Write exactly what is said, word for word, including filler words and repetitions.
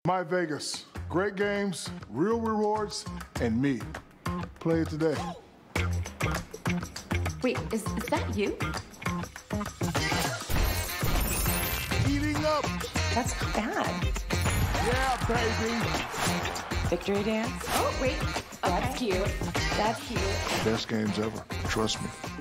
My Vegas. Great games, real rewards, and me. Play it today. Wait, is, is that you? Eating up. That's not bad. Yeah, baby. Victory dance? Oh, wait. Okay. That's cute. That's cute. Best games ever. Trust me.